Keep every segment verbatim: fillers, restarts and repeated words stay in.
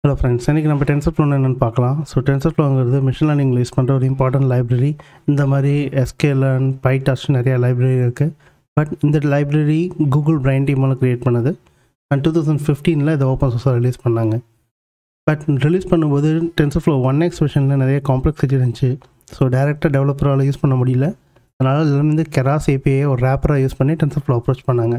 Hello friends, இன்றைக்கி நம்ம TensorFlow என்னென்னு பார்க்கலாம். ஸோ டென்சர்ஃப்ளோங்கிறது மிஷின் லேர்னிங்கில் யூஸ் பண்ணுற ஒரு இம்பார்ட்டன்ட் லைப்ரரி. இந்த மாதிரி எஸ்கேஎல், பைடார்ச் நிறையா லைப்ரரி இருக்குது. பட் இந்த லைப்ரரி கூகுள் பிரைன் டீமால் க்ரியேட் பண்ணது. அண்ட் டூ தௌசண்ட் ஃபிஃப்டீனில் இதை ஓப்பன் சோர்ஸாக ரிலீஸ் பண்ணாங்க. பட் ரிலீஸ் பண்ணும்போது டென்சர்ஃப்ளோ ஒன் எக்ஸ் வெர்ஷனில் நிறைய காம்ப்ளெக்ஸிட்டி இருந்துச்சு. ஸோ டேரெக்டாக டெவலப்பரால் யூஸ் பண்ண முடியல. அதனால் இதில் வந்து கெராஸ் ஏபிஐயை ஒரு ரேப்பராக யூஸ் பண்ணி டென்சர்ஃப்ளோ அப்ரோச் பண்ணாங்க.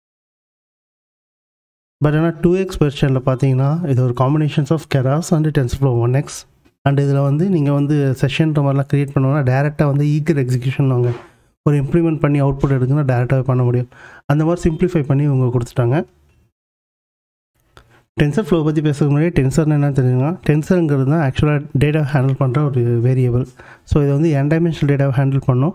பட் ஆனால் டூ எக்ஸ் வெர்ஷனில் பார்த்தீங்கன்னா இது ஒரு combinations of Keras and TensorFlow one X. And இதில் வந்து நீங்கள் வந்து செஷன்ற மாதிரிலாம் க்ரியேட் பண்ணுவோம்னா டேரெக்டாக வந்து ஈக்கர் எக்ஸிக்யூஷன் வாங்க ஒரு இம்ப்ளிமெண்ட் பண்ணி அவுட்புட் எடுக்குன்னா டேரெக்டாகவே பண்ண முடியும். அந்த மாதிரி சிம்பிளிஃபை பண்ணி இவங்க கொடுத்துட்டாங்க. டென்சர்ஃப்ளோ பற்றி பேசுறதுக்கு முன்னாடி டென்சர்னு என்ன தெரியுங்கன்னா, டென்சருங்கிறது தான் ஆக்சுவலாக டேட்டா ஹேண்டில் பண்ணுற ஒரு வேரியபிள். ஸோ இதை வந்து என் டைமென்ஷனல் டேட்டாவை ஹேண்டில் பண்ணோம்.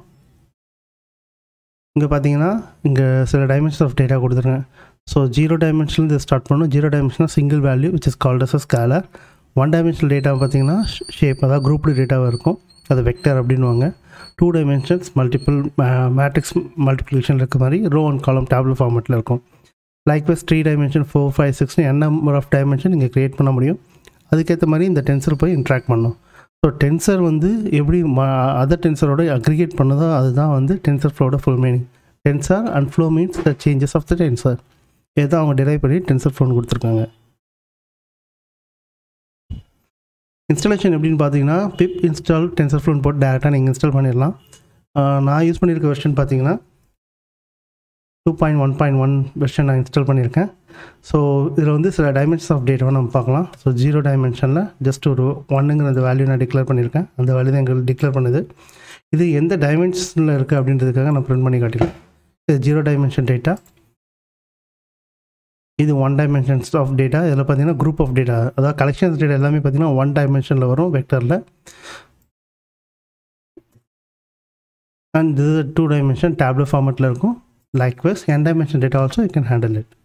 இங்கே பார்த்தீங்கன்னா இங்கே சில டைமென்ஷன்ஸ் ஆஃப் டேட்டா கொடுத்துருங்க. ஸோ ஜீரோ டைமென்ஷனில் ஸ்டார்ட் பண்ணணும். ஜீரோ டைமென்ஷனாக single value which is called as a scalar. One dimensional data பார்த்தீங்கன்னா ஷேப், அதாவது குரூப்டு டேட்டாவாக இருக்கும், அது வெக்டர் அப்படின்வாங்க. Two dimensions multiple matrix multiplication இருக்க மாதிரி ரோ அண்ட் காலம் டேபிள் ஃபார்மேட்டில் இருக்கும். Likewise three dimension, four five சிக்ஸ்னு என் நம்பர் ஆஃப் டைமென்ஷன் நீங்கள் க்ரியேட் பண்ண முடியும். அதுக்கேற்ற மாதிரி இந்த டென்சர் போய் இன்ட்ராக்ட் பண்ணணும். ஸோ டென்சர் வந்து எப்படி அதர் டென்சரோட அக்ரிகேட் பண்ணதோ அதுதான் வந்து டென்சர் ஃப்ளோட full meaning. Tensor and flow means the changes of the tensor. இதை அவங்க டிரைவ் பண்ணி டென்சர் ஃப்ளோன்னு கொடுத்துருக்காங்க. இன்ஸ்டாலேஷன் எப்படின்னு பார்த்தீங்கன்னா பிப் இன்ஸ்டால் டென்சர் ஃப்ளோன்னு போட்டு டேரெக்டாக நீங்கள் இன்ஸ்டால் பண்ணிடலாம். நான் யூஸ் பண்ணியிருக்க வெர்ஷன் பார்த்தீங்கன்னா two point one point one version நான் இன்ஸ்டால் பண்ணியிருக்கேன். ஸோ இதில் வந்து சில டைமென்ஷன்ஸ் ஆஃப் டேட்டாவை நம்ம பார்க்கலாம். ஸோ ஜீரோ டைமென்ஷனில் ஜஸ்ட் ஒரு ஒன்னுங்கிற அந்த வேல்யூ நான் டிக்ளேர் பண்ணியிருக்கேன். அந்த வேல்யூ தான் எங்களுக்கு டிக்ளேர் பண்ணுது. இது எந்த டைமென்ஷனில் இருக்குது அப்படின்றதுக்காக நான் ப்ரிண்ட் பண்ணி காட்டிடுறேன். இது ஜீரோ டைமென்ஷன் டேட்டா, இது ஒன் டைமென்ஷன்ஸ் ஆஃப் டேட்டா. இதில் பார்த்தீங்கன்னா குரூப் ஆஃப் டேட்டா, அதாவது கலெக்ஷன்ஸ் டேட்டா எல்லாமே பார்த்தீங்கன்னா ஒன் டைமென்ஷனில் வரும் வெக்டரில். அண்ட் இது டூ டைமென்ஷன் டேப்லெட் ஃபார்மேட்டில் இருக்கும். Likewise N dimension data also you can handle it.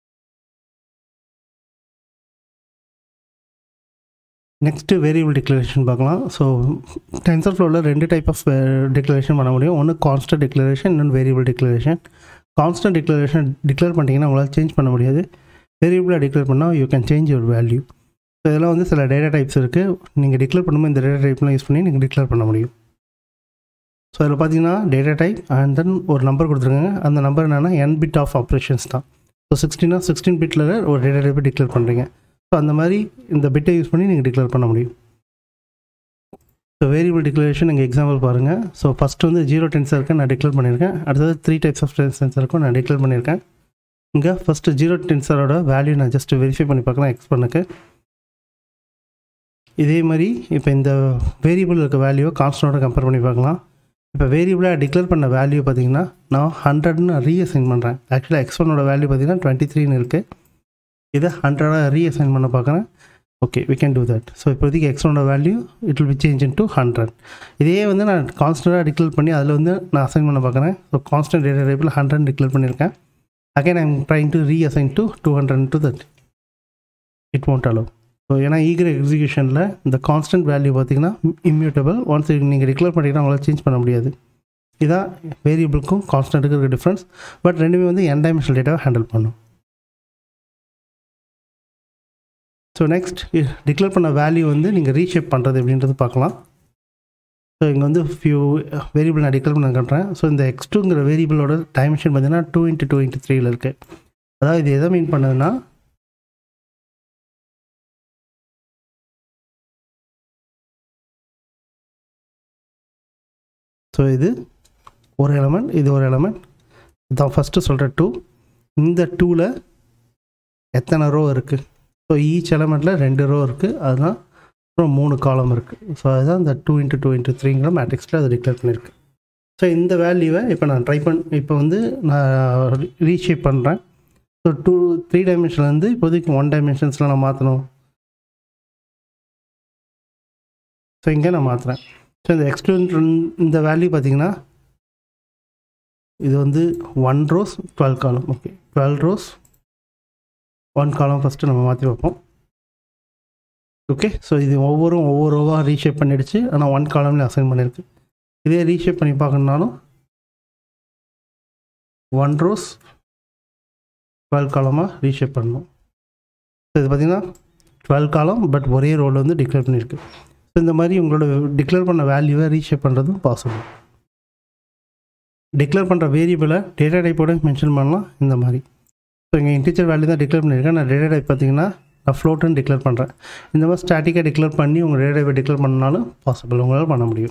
Next variable declaration பார்க்கலாம். ஸோ டென்சர் ஃப்ளோவில் ரெண்டு டைப் ஆஃப் டிக்ளரேஷன் பண்ண முடியும். ஒன்று கான்ஸ்டன்ட் டிக்ளரேஷன், இன்னொன்று variable declaration. Constant declaration declare பண்ணிட்டீங்கன்னா உங்களால் சேஞ்ச் பண்ண முடியாது. வேரியபிளாக டிக்ளேர் பண்ணால் you can change your value. So இதெல்லாம் வந்து சில டேட்டா டைப்ஸ் இருக்குது. நீங்கள் டிக்ளேர் பண்ணும்போது இந்த டேட்டா டைப்லாம் யூஸ் பண்ணி நீங்கள் டிக்ளேர் பண்ண முடியும். ஸோ அதில் பார்த்தீங்கன்னா டேட்டா டைப் அண்ட் தென் ஒரு நம்பர் கொடுத்துருக்காங்க. அந்த நம்பர் என்னென்னா என் பிட் ஆஃப் ஆப்ரேஷன்ஸ் தான். ஸோ சிக்ஸ்டீனா சிக்ஸ்டீன் பிட்டில் ஒரு டேட்டா டைப்பை டிக்ளேர் பண்ணுறீங்க. ஸோ அந்த மாதிரி இந்த பிட்டை யூஸ் பண்ணி நீங்கள் டிக்ளேர் பண்ண முடியும். ஸோ வேரியபிள் டிக்ளரேஷன் நீங்கள் எக்ஸாம்பிள் பாருங்கள். ஸோ ஃபஸ்ட்டு வந்து ஜீரோ டென்சருக்கு நான் டிக்ளேர் பண்ணியிருக்கேன். அடுத்தது த்ரீ டைப்ஸ் ஆஃப் டென்சருக்கும் நான் டிக்ளேர் பண்ணியிருக்கேன். இங்கே ஃபஸ்ட்டு ஜீரோ டென்சரோட வேல்யூ நான் ஜஸ்ட் வெரிஃபை பண்ணி பார்க்கலாம் எக்ஸ் பண்ணுக்கு. இதே மாதிரி இப்போ இந்த வேரியபிள் இருக்க வேல்யூவை கான்ஸ்டன்ட்டோட கம்பேர் பண்ணி பார்க்கலாம். இப்போ வேரியபிளாக டிக்ளேர் பண்ண வேல்யூ பார்த்தீங்கன்னா நான் ஹண்ட்ரட்னு ரீஅசைன் பண்ணுறேன். ஆக்சுவலாக எக்ஸ் ஒன்னோட வேல்யூ பார்த்தீங்கன்னா டுவெண்ட்டி த்ரீன்னு இருக்குது. இதை ஹண்ட்ரடாக ரீஅசைன் பண்ண பார்க்குறேன். Okay, we can do that. So இப்போதைக்கு எக்ஸ் ஒன்னோட value it will be change into hundred. இதே வந்து நான் கான்ஸ்டன்ட்டாக டிக்ளேர் பண்ணி அதில் வந்து நான் அசைன் பண்ண பார்க்குறேன். ஸோ கான்ஸ்டன்ட் டேட்டா டைப்பில் ஹண்ட்ரட் டிக்ளேர் பண்ணியிருக்கேன். Again I am trying to reassign to two hundred to that. It won't allow. So ஏன்னா ஈகர் எக்ஸிக்யூஷனில் இந்த கான்ஸ்டன்ட் வேல்யூ பார்த்தீங்கன்னா இம்யூட்டபிள். ஒன்ஸ் நீங்கள் டிக்ளேர் பண்ணிங்கன்னா அவங்களால சேஞ்ச் பண்ண முடியாது. இதான் வேரியபிளுக்கும் கான்ஸ்டன்ட்டுக்கு இருக்க டிஃப்ரென்ஸ். பட் ரெண்டுமே வந்து என் டைமென்ஷனல் டேட்டாவை ஹேண்டில் பண்ணும். ஸோ நெக்ஸ்ட் டிக்ளேர் பண்ண வேல்யூ வந்து நீங்கள் ரீஷேப் பண்ணுறது எப்படின்றது பார்க்கலாம். ஸோ இங்கே வந்து ஃபியூ வேரியபிள் நான் டிக்ளேர் பண்ண காட்டுறேன். ஸோ இந்த எக்ஸ் டூங்கிற வேரியபிளோட டைமென்ஷன் பார்த்தீங்கன்னா டூ இன்ட்டு டூ இன்ட்டு த்ரீயில் இருக்குது. அதாவது இது எதை மீன் பண்ணுதுன்னா ஸோ இது ஒரு எலமெண்ட், இது ஒரு எலமெண்ட். இதான் ஃபஸ்ட்டு சொல்கிற டூ. இந்த டூவில் எத்தனை ரோ இருக்குது? ஸோ ஈச் எலமெண்ட்டில் ரெண்டு ரோ இருக்குது. அதுதான் அப்புறம் மூணு காலம் இருக்குது. ஸோ அதுதான் இந்த டூ இன்ட்டு டூ இன்ட்டு த்ரீங்கிற மேட்ரிக்ஸில் அதை டிக்ளேர் பண்ணியிருக்கு. ஸோ இந்த வேல்யூவை இப்போ நான் ட்ரை பண் இப்போ வந்து நான் ரீஷேப் பண்ணுறேன். ஸோ டூ த்ரீ டைமென்ஷன்லேருந்து இப்போதைக்கு ஒன் டைமென்ஷன்ஸில் நான் மாற்றணும். ஸோ இங்கே நான் மாற்றுறேன். ஸோ இந்த எக்ஸ்டூன் இந்த வேல்யூ பார்த்திங்கன்னா இது வந்து one rows twelve column. Okay, twelve rows one column first நம்ம மாற்றி வைப்போம். ஓகே, ஸோ இது ஒவ்வொரு ஒவ்வொரு ரோவாக ரீஷேப் பண்ணிடுச்சு. ஆனால் ஒன் காலம்லேயே அசைன் பண்ணியிருக்கு. இதே ரீஷேப் பண்ணி பார்க்கணுன்னாலும் ஒன் ரோஸ் டுவெல் காலமாக ரீஷேப் பண்ணணும். ஸோ இது பார்த்திங்கன்னா டுவெல் காலம் பட் ஒரே ரோவில் வந்து டிக்ளேர் பண்ணியிருக்கு. ஸோ இந்த மாதிரி உங்களோட டிக்ளேர் பண்ண வேல்யூவை ரீஷேப் பண்ணுறதும் பாசிபிள். டிக்ளேர் பண்ணுற வேரியபிளை டேட்டா டைப்போட மென்ஷன் பண்ணலாம் இந்த மாதிரி. ஸோ இங்கே இன்டீஜர் வேல்யூ தான் டிக்ளேர் பண்ணியிருக்கேன். நான் டேட்டா டைப் பார்த்தீங்கன்னா நான் ஃப்ளோட்டுன்னு டிக்ளேர் பண்ணுறேன். இந்த மாதிரி ஸ்டாட்டிக்காக டிக்ளேர் பண்ணி உங்கள் டேட்டா டைப்பை டிக்ளேர் பண்ணாலும் பாசிபிள், உங்களால் பண்ண முடியும்.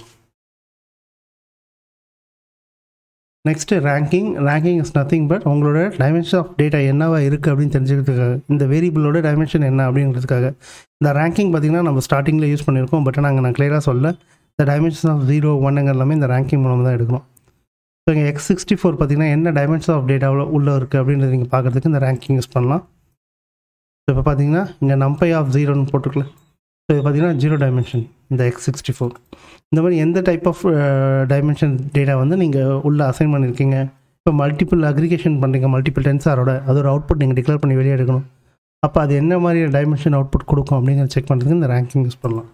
Next ranking. Ranking is nothing but உங்களோட டைமென்ஷன் ஆஃப் டேட்டா என்னவா இருக்குது அப்படின்னு தெரிஞ்சுக்கிறதுக்காக, இந்த வேரியபிளோட டைமென்ஷன் என்ன அப்படிங்கிறதுக்காக. இந்த ரேங்கிங் பார்த்திங்கன்னா நம்ம ஸ்டார்டிங்கில் யூஸ் பண்ணியிருக்கோம், பட் நாங்கள் நான் கிளியராக சொல்ல இந்த டைமென்ஷன் ஆஃப் ஜீரோ ஒன்னுங்க எல்லாமே இந்த ரேங்கிங் மூலம் தான் எடுக்கணும். ஸோ இங்கே எக்ஸ் சிக்ஸ்டி ஃபோர் பார்த்திங்கன்னா என்ன டைமென்ஷன் ஆஃப் டேட்டாவில் உள்ளே இருக்குது அப்படின்றத நீங்கள் பார்க்குறதுக்கு இந்த ரேங்கிங் யூஸ் பண்ணலாம். ஸோ இப்போ பார்த்தீங்கன்னா இங்கே நம்பை ஆஃப் ஜீரோன்னு போட்டுக்கலாம். ஸோ இது பார்த்திங்கன்னா ஜீரோ டைமென்ஷன் இந்த எக்ஸ் சிக்ஸ்டி ஃபோர். இந்த மாதிரி எந்த டைப் ஆஃப் டைமென்ஷன் டேட்டா வந்து நீங்கள் உள்ளே அசைன் பண்ணியிருக்கீங்க. இப்போ மல்டிபிள் அக்ரிகேஷன் பண்ணுறீங்க மல்டிபிள் டென்சாரோட, அது ஒரு அவுட்புட் நீங்கள் டிக்ளேர் பண்ணி வெளியே எடுக்கணும். அப்போ அது என்ன மாதிரி டைமென்ஷன் அவுட்புட் கொடுக்கும் அப்படிங்கிற செக் பண்ணுறதுக்கு இந்த ரேங்கிங் யூஸ் பண்ணலாம்.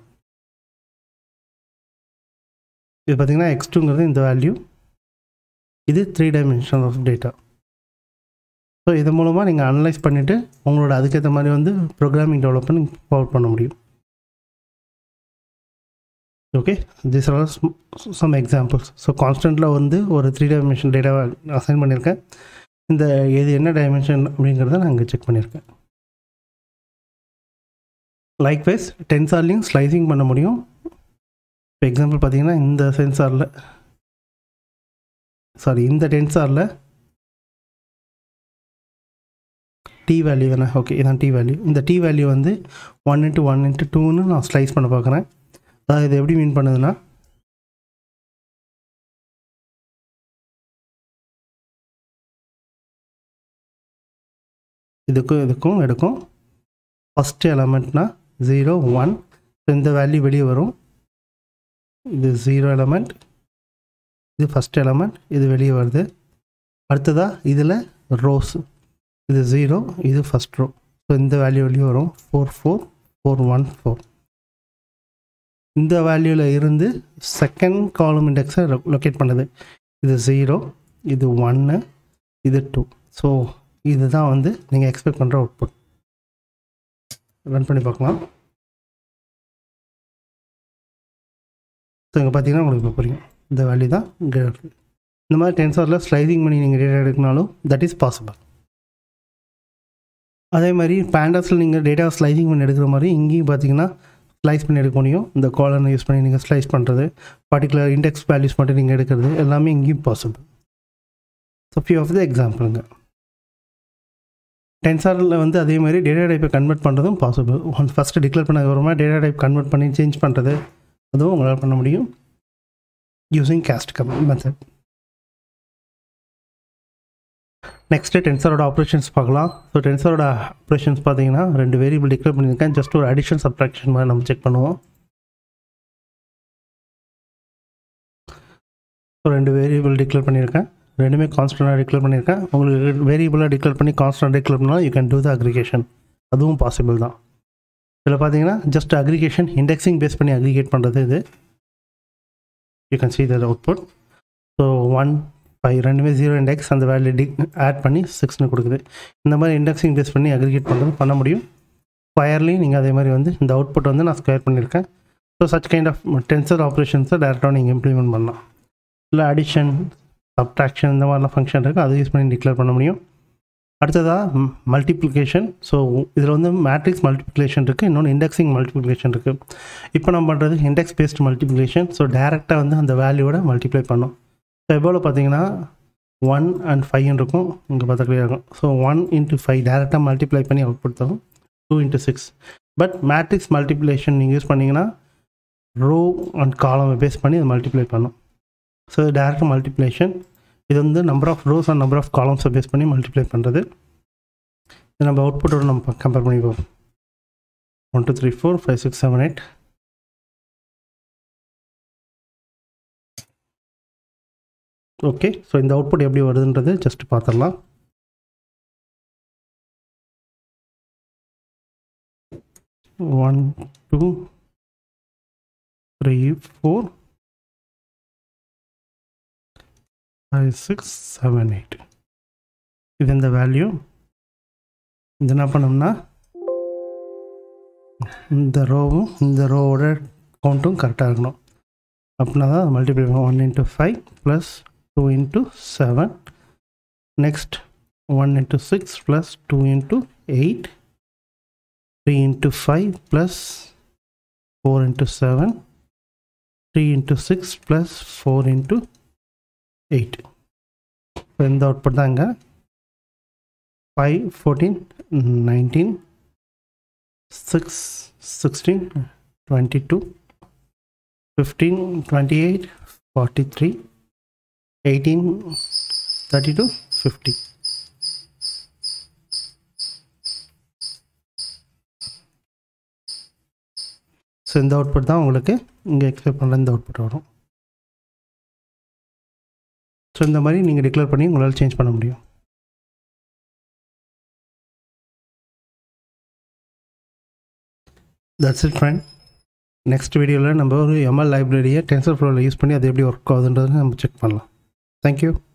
இது பார்த்திங்கன்னா எக்ஸ் டூங்கிறது இந்த வேல்யூ, இது three dimension of data. So இது மூலமாக நீங்கள் அனலைஸ் பண்ணிவிட்டு உங்களோட அதுக்கேற்ற மாதிரி வந்து ப்ரோக்ராமிங் டெவலப்மெண்ட் ஃபார்வர்ட் பண்ண முடியும். Okay, this are some examples. So கான்ஸ்டண்ட்டில் வந்து ஒரு த்ரீ டைமென்ஷன் டேட்டாவை அசைன் பண்ணியிருக்கேன். இந்த இது என்ன டைமென்ஷன் அப்படிங்கிறத நான் இங்கே செக் பண்ணியிருக்கேன். லைக்வைஸ் டென்சார்லையும் ஸ்லைசிங் பண்ண முடியும். இப்போ எக்ஸாம்பிள் பார்த்தீங்கன்னா இந்த சென்சாரில் சாரி இந்த டென்சாரில் டி வேல்யூ தானே, ஓகே இதான் டி வேல்யூ. இந்த டி வேல்யூ வந்து ஒன் இன்ட்டு ஒன் இன்ட்டு டூன்னு நான் ஸ்லைஸ் பண்ண பார்க்குறேன். அதாவது இது எப்படி மீன் பண்ணுதுன்னா, இதுக்கும் இதுக்கும் எடுக்கும். ஃபஸ்ட்டு எலமெண்ட்னா ஜீரோ ஒன், இந்த வேல்யூ வெளியே வரும். இது ஜீரோ எலமெண்ட், இது ஃபஸ்ட் எலமெண்ட், இது வெளியே வருது. அடுத்ததாக இதில் ரோஸ், இது ஜீரோ, இது ஃபஸ்ட் ரோ. ஸோ இந்த வேல்யூ வெளியே வரும். Four four four one four. இந்த வேல்யூவில் இருந்து செகண்ட் காலம் இண்டெக்ஸை லொக்கேட் பண்ணுது. இது ஜீரோ, இது ஒன்று, இது டூ. ஸோ இதுதான் வந்து நீங்கள் எக்ஸ்பெக்ட் பண்ணுற அவுட்புட். ரன் பண்ணி பார்க்கலாம். ஸோ இங்கே பார்த்தீங்கன்னா உங்களுக்கு இப்போ புரியும், இந்த வேல்யூ தான் இங்கே இருக்குது. இந்த மாதிரி டென்சாரில் ஸ்லைசிங் பண்ணி நீங்கள் டேட்டா எடுக்கனாலும் தட் இஸ் பாசிபிள். அதே மாதிரி பேண்டாஸில் நீங்கள் டேட்டா ஸ்லைசிங் பண்ணி எடுக்கிற மாதிரி இங்கேயும் பார்த்தீங்கன்னா ஸ்லைஸ் பண்ணி எடுக்க முடியும். இந்த காலனை யூஸ் பண்ணி நீங்கள் ஸ்லைஸ் பண்ணுறது, பர்டிகுலர் இண்டெக்ஸ் வேல்யூஸ் மட்டும் நீங்கள் எடுக்கிறது எல்லாமே இங்கேயும் possible. So few of the எக்ஸாம்பிளுங்க. டென்சாரில் வந்து அதே மாதிரி டேட்டா டைப்பை கன்வெர்ட் பண்ணுறதும் பாசிபிள். ஒன் ஃபஸ்ட்டு டிக்ளேர் பண்ணதுக்கப்புறமா டேட்டா டைப் கன்வெர்ட் பண்ணி சேஞ்ச் பண்ணுறது அதுவும் உங்களால் பண்ண முடியும் using cast comment method. Next டென்சரோட ஆப்ரேஷன்ஸ் பார்க்கலாம். ஸோ டென்சரோட ஆப்ரேஷன்ஸ் பார்த்தீங்கன்னா ரெண்டு வேரியபிள் டிக்ளேர் பண்ணியிருக்கேன். ஜஸ்ட் ஒரு அடிஷன் சப்ட்ராக்ஷன் மாதிரி நம்ம செக் பண்ணுவோம். ஸோ ரெண்டு வேரியபிள் டிக்ளேர் பண்ணியிருக்கேன், ரெண்டுமே கான்ஸ்டன்டாக டிக்ளேர் பண்ணியிருக்கேன். உங்களுக்கு வேரியபிளாக டிக்ளேர் பண்ணி கான்ஸ்டன்ட் டிக்ளேர் பண்ணால் you can do the aggregation, அதுவும் பாசிபிள் தான். இதில் பார்த்தீங்கன்னா ஜஸ்ட் அக்ரிகேஷன் இண்டெக்ஸிங் பேஸ் பண்ணி அக்ரிகேட் பண்ணுறது இது. You can see the output. So one five ரெண்டுமே ஜீரோ இண்டெக்ஸ், அந்த வேல்யூ டி ஆட் பண்ணி சிக்ஸ்னு கொடுக்குது. இந்த மாதிரி இண்டெக்ஸிங் பேஸ் பண்ணி அக்ரிகேட் பண்ணுறது பண்ண முடியும். ஸ்கொயர்லேயும் நீங்கள் அதே மாதிரி வந்து இந்த அவுட்புட் வந்து நான் ஸ்கொயர் பண்ணியிருக்கேன். So such kind of tensor ஆப்ரேஷன்ஸை டேரெக்டாக நீங்கள் இம்ப்ளிமெண்ட் பண்ணலாம். இல்லை அடிஷன், சப்ட்ராக்ஷன் இந்த மாதிரிலாம் ஃபங்க்ஷன் இருக்குது, அதை யூஸ் பண்ணி டிக்ளேர் பண்ண முடியும். அடுத்ததாக மல்டிப்ளிகேஷன். ஸோ இதில் வந்து மேட்ரிக்ஸ் மல்டிப்ளிகேஷன் இருக்குது, இன்னொன்று இண்டெக்ஸிங் மல்டிப்ளிகேஷன் இருக்குது. இப்போ நம்ம பண்ணுறது இண்டெக்ஸ் பேஸ்ட் மல்டிப்ளிகேஷன். ஸோ டேரெக்டாக வந்து அந்த வேல்யூவோட மல்டிப்ளை பண்ணோம். ஸோ எவ்வளோ பார்த்தீங்கன்னா ஒன் அண்ட் ஃபைவ்னு இருக்கும், இங்கே பார்த்தா கிளியர் இருக்கும். ஸோ ஒன் இன்ட்டு ஃபைவ் டேரெக்டாக மல்டிப்ளை பண்ணி அவுட்புட் தரும். Two into six. But matrix multiplication நீங்கள் யூஸ் பண்ணிங்கன்னா ரோ அண்ட் காலம் பேஸ் பண்ணி அதை மல்டிப்ளை பண்ணும். So direct multiplication. இது வந்து number of rows and number of காலம்ஸை பேஸ் பண்ணி மல்டிப்ளை பண்ணுறது. இது நம்ம அவுட்புட்டோட நம்ம கம்பேர் பண்ணி பார்ப்போம். One two three four five six seven eight. Okay, so இந்த அவுட்புட் எப்படி வருதுன்றது ஜஸ்ட் பார்த்துடலாம். One two three four five six seven eight. இது இந்த வேல்யூ. இது என்ன பண்ணோம்னா இந்த ரோவும் இந்த ரோவோட கவுண்ட்டும் கரெக்டாக இருக்கணும். அப்படின்னா தான் மல்டிப்ளை பண்ணுவோம். One into five plus two into seven, next one into six plus two into eight, three into five plus four into seven, three into six plus four into eight. இப்போ இந்த அவுட்புட் தான் இங்கே five fourteen nineteen, six sixteen twenty two, fifteen, twenty-eight, forty-three, eighteen, thirty-two, fifty. ஸோ இந்த output தான் உங்களுக்கு இங்கே expect பண்ணல இந்த அவுட்புட் வரும். ஸோ இந்த மாதிரி நீங்கள் டிக்ளேர் பண்ணி உங்களால் சேஞ்ச் பண்ண முடியும். That's it friend. நெக்ஸ்ட் வீடியோவில் நம்ம ஒரு எம்எல் லைப்ரரியை டென்சர்ஃப்ளோவில் யூஸ் பண்ணி அது எப்படி ஒர்க் ஆகுதுன்றதை நம்ம செக் பண்ணலாம். தேங்க்யூ.